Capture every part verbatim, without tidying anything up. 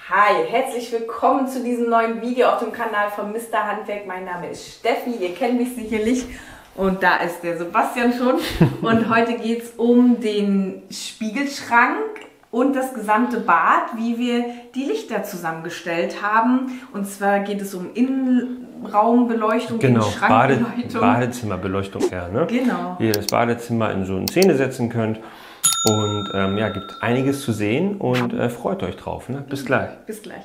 Hi, herzlich willkommen zu diesem neuen Video auf dem Kanal von Mister Handwerk. Mein Name ist Steffi, ihr kennt mich sicherlich und da ist der Sebastian schon. Und heute geht es um den Spiegelschrank und das gesamte Bad, wie wir die Lichter zusammengestellt haben. Und zwar geht es um Innenraumbeleuchtung, genau, Schrankbeleuchtung. Bade Badezimmerbeleuchtung eher, ne? Genau. Wie ihr das Badezimmer in so eine Szene setzen könnt. Und ähm, ja, gibt einiges zu sehen und äh, freut euch drauf. Ne? Bis gleich. Bis gleich.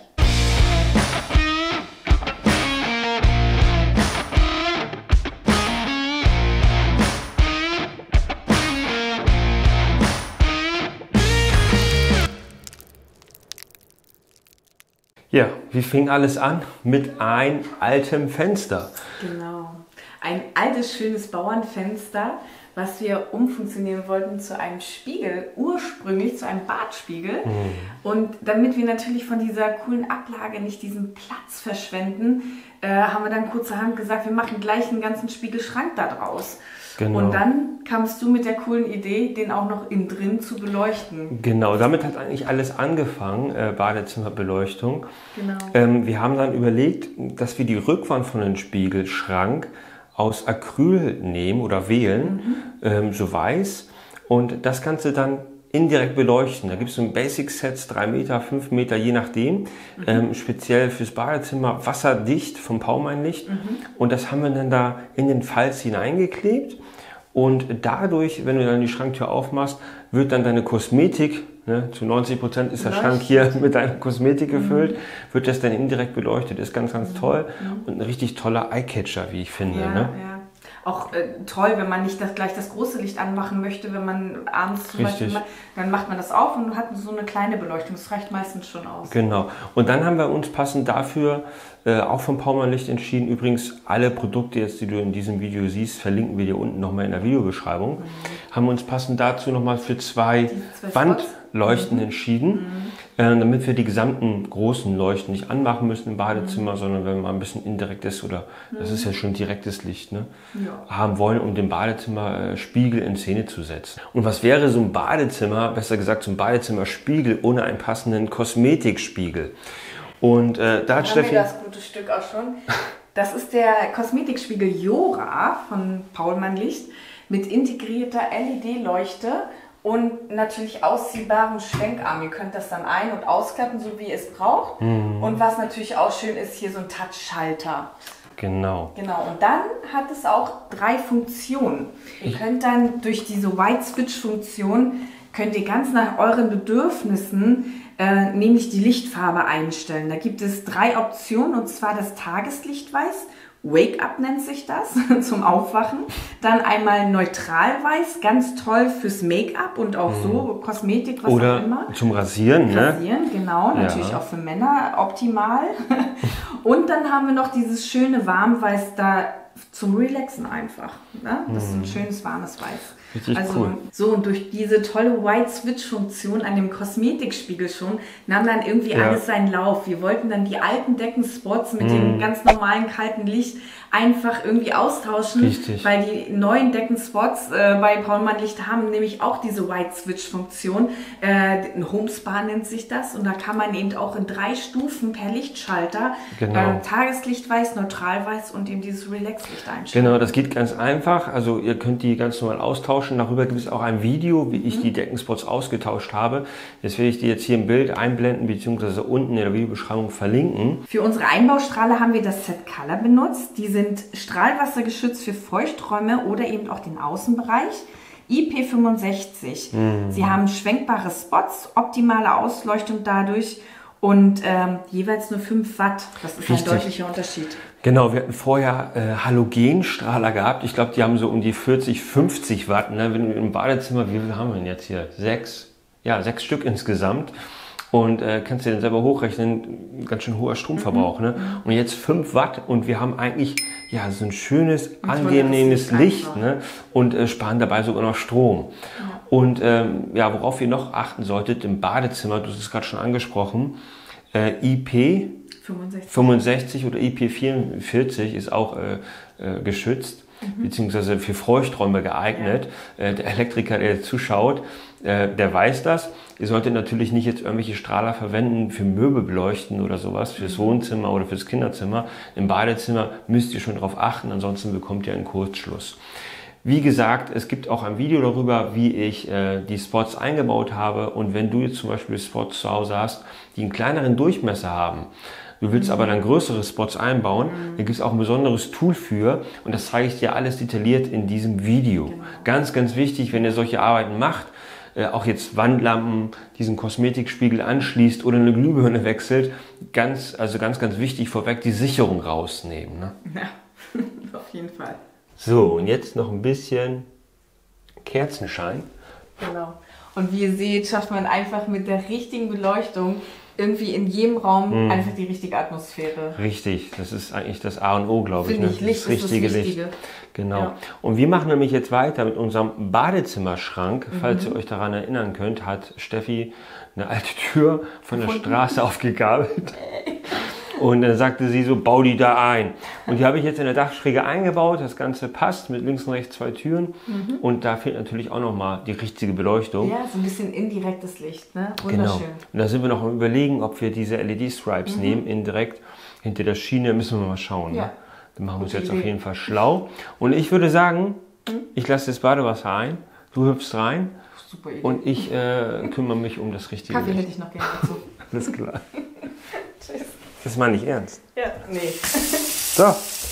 Ja, wie fing alles an? Mit einem alten Fenster. Genau. Ein altes, schönes Bauernfenster, was wir umfunktionieren wollten zu einem Spiegel, ursprünglich zu einem Badspiegel. Mhm. Und damit wir natürlich von dieser coolen Ablage nicht diesen Platz verschwenden, äh, haben wir dann kurzerhand gesagt, wir machen gleich einen ganzen Spiegelschrank da draus. Genau. Und dann kamst du mit der coolen Idee, den auch noch innen drin zu beleuchten. Genau, damit hat eigentlich alles angefangen, äh, Badezimmerbeleuchtung. Genau. Ähm, wir haben dann überlegt, dass wir die Rückwand von dem Spiegelschrank aus Acryl nehmen oder wählen, mhm. ähm, so weiß, und das Ganze dann indirekt beleuchten. Da gibt es so ein Basic-Sets, drei Meter, fünf Meter, je nachdem, mhm. ähm, speziell fürs Badezimmer, wasserdicht vom Paumeinlicht. Mhm. Und das haben wir dann da in den Falz hineingeklebt. Und dadurch, wenn du dann die Schranktür aufmachst, wird dann deine Kosmetik, ne, zu neunzig Prozent ist der Leuchtet. Schrank hier mit deiner Kosmetik gefüllt, mhm. wird das dann indirekt beleuchtet. Ist ganz, ganz toll mhm. und ein richtig toller Eyecatcher, wie ich finde. Ja, ne? ja. Auch äh, toll, wenn man nicht das, gleich das große Licht anmachen möchte, wenn man abends zum Richtig. Beispiel, dann macht man das auf und hat so eine kleine Beleuchtung. Das reicht meistens schon aus. Genau. Und dann haben wir uns passend dafür äh, auch vom Paumeinlicht entschieden. Übrigens, alle Produkte jetzt, die du in diesem Video siehst, verlinken wir dir unten nochmal in der Videobeschreibung. Mhm. Haben uns passend dazu nochmal für zwei, zwei Wandleuchten mhm. entschieden, mhm. äh, damit wir die gesamten großen Leuchten nicht anmachen müssen im Badezimmer, mhm. sondern wenn man ein bisschen indirektes oder, mhm. das ist ja schon direktes Licht, ne, ja. haben wollen, um den Badezimmerspiegel in Szene zu setzen. Und was wäre so ein Badezimmer, besser gesagt so ein Badezimmerspiegel ohne einen passenden Kosmetikspiegel? Und äh, da hat Steffi... Haben wir das gute Stück auch schon. Das ist der Kosmetikspiegel Jora von Paulmann-Licht mit integrierter L E D-Leuchte und natürlich ausziehbarem Schwenkarm. Ihr könnt das dann ein- und ausklappen, so wie ihr es braucht. Mhm. Und was natürlich auch schön ist, hier so ein Touchschalter. Genau. Genau. Und dann hat es auch drei Funktionen. Ihr könnt dann durch diese White-Switch-Funktion könnt ihr ganz nach euren Bedürfnissen äh, nämlich die Lichtfarbe einstellen. Da gibt es drei Optionen, und zwar das Tageslichtweiß, Wake-up nennt sich das, zum Aufwachen. Dann einmal Neutralweiß, ganz toll fürs Make-up und auch so mhm. Kosmetik, was Oder auch immer. Zum Rasieren, ne? Rasieren, genau, natürlich ja. auch für Männer optimal. Und dann haben wir noch dieses schöne Warmweiß da zum Relaxen einfach. Ne? Das ist ein schönes warmes Weiß. Richtig also cool. So, und durch diese tolle White-Switch-Funktion an dem Kosmetikspiegel schon nahm dann irgendwie ja. alles seinen Lauf. Wir wollten dann die alten Deckenspots mit mm. dem ganz normalen kalten Licht einfach irgendwie austauschen, Richtig. weil die neuen Deckenspots äh, bei Paulmann-Licht haben nämlich auch diese White-Switch-Funktion. Äh, ein Homespa nennt sich das, und da kann man eben auch in drei Stufen per Lichtschalter genau. äh, Tageslichtweiß, Neutralweiß und eben dieses Relax-Licht einstellen. Genau, das geht ganz einfach. Also ihr könnt die ganz normal austauschen. Darüber gibt es auch ein Video, wie ich mhm. die Deckenspots ausgetauscht habe. Das werde ich dir jetzt hier im Bild einblenden, beziehungsweise unten in der Videobeschreibung verlinken. Für unsere Einbaustrahler haben wir das Set Color benutzt. Die sind strahlwassergeschützt für Feuchträume oder eben auch den Außenbereich. I P fünfundsechzig. Mhm. Sie haben schwenkbare Spots, optimale Ausleuchtung dadurch und ähm, jeweils nur fünf Watt. Das ist Richtig. ein deutlicher Unterschied. Genau, wir hatten vorher äh, Halogenstrahler gehabt. Ich glaube, die haben so um die vierzig, fünfzig Watt. Ne? Wenn du im Badezimmer, wie viel haben wir denn jetzt hier? Sechs, ja, sechs Stück insgesamt. Und äh, kannst du dir dann selber hochrechnen, ganz schön hoher Stromverbrauch. Mhm. Ne? Und jetzt fünf Watt und wir haben eigentlich ja, so ein schönes, ein angenehmes Licht, ne? Und äh, sparen dabei sogar noch Strom. Ja. Und ähm, ja, worauf ihr noch achten solltet im Badezimmer, du hast es gerade schon angesprochen, äh, I P fünfundsechzig. fünfundsechzig oder I P vierundvierzig ist auch äh, äh, geschützt. Mhm. Beziehungsweise für Feuchträume geeignet. Ja. Äh, der Elektriker, der zuschaut, äh, der weiß das. Ihr solltet natürlich nicht jetzt irgendwelche Strahler verwenden für Möbelbeleuchten oder sowas, fürs Wohnzimmer oder fürs Kinderzimmer. Im Badezimmer müsst ihr schon darauf achten, ansonsten bekommt ihr einen Kurzschluss. Wie gesagt, es gibt auch ein Video darüber, wie ich äh, die Spots eingebaut habe. Und wenn du jetzt zum Beispiel Spots zu Hause hast, die einen kleineren Durchmesser haben, du willst aber dann größere Spots einbauen, da gibt es auch ein besonderes Tool für. Und das zeige ich dir alles detailliert in diesem Video. Genau. Ganz, ganz wichtig, wenn ihr solche Arbeiten macht, äh, auch jetzt Wandlampen, diesen Kosmetikspiegel anschließt oder eine Glühbirne wechselt, ganz, also ganz, ganz wichtig vorweg die Sicherung rausnehmen. Ne? Ja, auf jeden Fall. So, und jetzt noch ein bisschen Kerzenschein. Genau. Und wie ihr seht, schafft man einfach mit der richtigen Beleuchtung irgendwie in jedem Raum mm. einfach die richtige Atmosphäre. Richtig, das ist eigentlich das A und O, glaube ich. Finde ich, ne? Licht das richtige ist das Wichtige. Licht. Genau. Ja. Und wir machen nämlich jetzt weiter mit unserem Badezimmerschrank. Mhm. Falls ihr euch daran erinnern könnt, hat Steffi eine alte Tür von der Gefunden. Straße aufgegabelt. Und dann sagte sie so, bau die da ein. Und die habe ich jetzt in der Dachschräge eingebaut. Das Ganze passt mit links und rechts zwei Türen. Mhm. Und da fehlt natürlich auch nochmal die richtige Beleuchtung. Ja, so ein bisschen indirektes Licht, ne? Wunderschön. Genau. Und da sind wir noch am Überlegen, ob wir diese L E D-Stripes mhm. nehmen, indirekt hinter der Schiene. Müssen wir mal schauen. Ja. Ne? Dann machen wir uns jetzt Idee. Auf jeden Fall schlau. Und ich würde sagen, mhm. ich lasse das Badewasser ein. Du hüpfst rein. Super Idee. Und ich äh, kümmere mich um das richtige Kaffee Licht. hätte ich noch gerne dazu. Alles klar. Tschüss. Das meine ich ernst. Ja, nee. So.